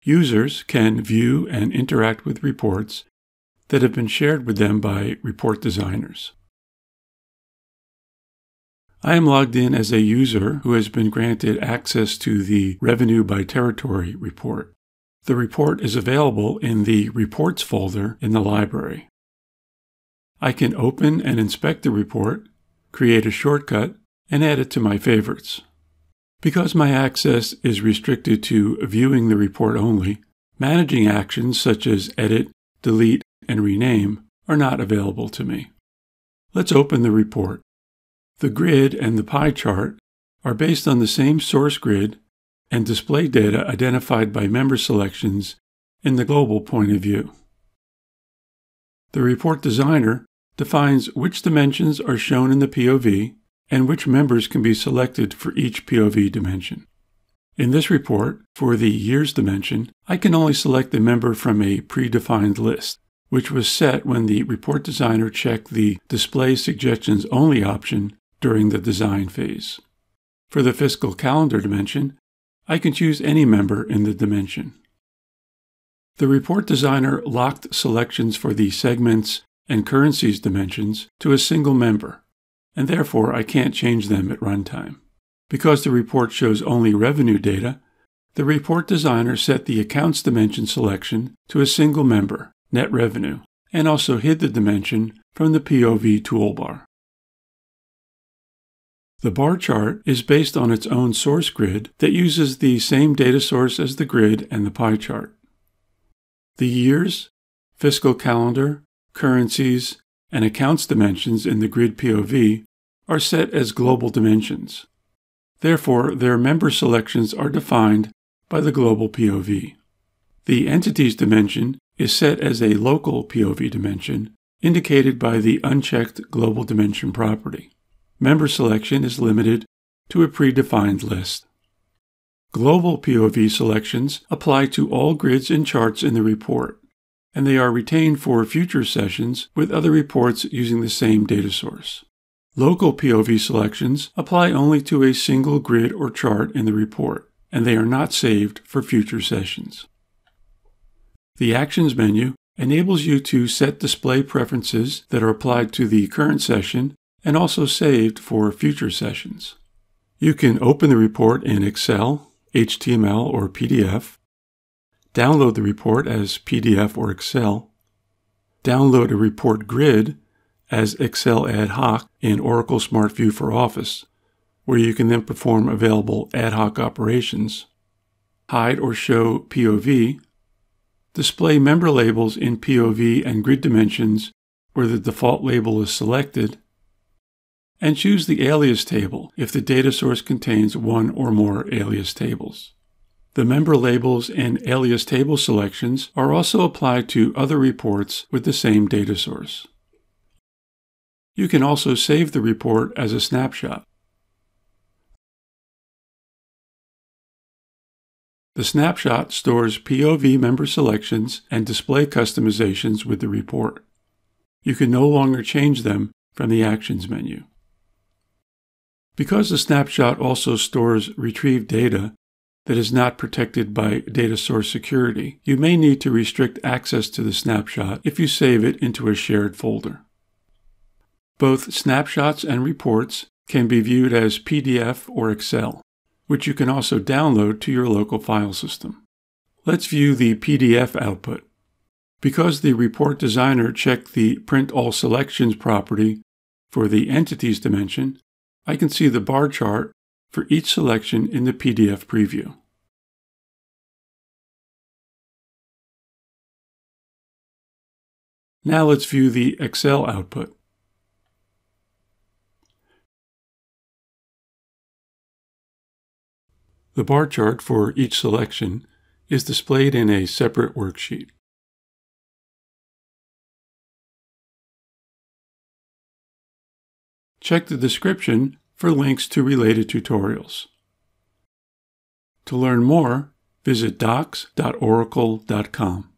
Users can view and interact with reports that have been shared with them by report designers. I am logged in as a user who has been granted access to the Revenue by Territory report. The report is available in the Reports folder in the library. I can open and inspect the report, create a shortcut, and add it to my favorites. Because my access is restricted to viewing the report only, managing actions such as edit, delete, and rename are not available to me. Let's open the report. The grid and the pie chart are based on the same source grid and display data identified by member selections in the global point of view. The report designer defines which dimensions are shown in the POV and which members can be selected for each POV dimension. In this report, for the years dimension, I can only select a member from a predefined list, which was set when the report designer checked the Display Suggestions Only option during the design phase. For the fiscal calendar dimension, I can choose any member in the dimension. The report designer locked selections for the segments and currencies dimensions to a single member, and therefore I can't change them at runtime. Because the report shows only revenue data, the report designer set the accounts dimension selection to a single member, net revenue, and also hid the dimension from the POV toolbar. The bar chart is based on its own source grid that uses the same data source as the grid and the pie chart. The years, fiscal calendar, currencies, and accounts dimensions in the grid POV are set as global dimensions. Therefore, their member selections are defined by the global POV. The entities dimension is set as a local POV dimension, indicated by the unchecked global dimension property. Member selection is limited to a predefined list. Global POV selections apply to all grids and charts in the report, and they are retained for future sessions with other reports using the same data source. Local POV selections apply only to a single grid or chart in the report, and they are not saved for future sessions. The Actions menu enables you to set display preferences that are applied to the current session and also saved for future sessions. You can open the report in Excel, HTML, or PDF, download the report as PDF or Excel, download a report grid as Excel ad hoc in Oracle SmartView for Office, where you can then perform available ad hoc operations, hide or show POV, display member labels in POV and grid dimensions where the default label is selected, and choose the alias table if the data source contains one or more alias tables. The member labels and alias table selections are also applied to other reports with the same data source. You can also save the report as a snapshot. The snapshot stores POV member selections and display customizations with the report. You can no longer change them from the Actions menu. Because the snapshot also stores retrieved data that is not protected by data source security, you may need to restrict access to the snapshot if you save it into a shared folder. Both snapshots and reports can be viewed as PDF or Excel, which you can also download to your local file system. Let's view the PDF output. Because the report designer checked the Print All Selections property for the Entities dimension, I can see the bar chart for each selection in the PDF preview. Now let's view the Excel output. The bar chart for each selection is displayed in a separate worksheet. Check the description for links to related tutorials. To learn more, visit docs.oracle.com.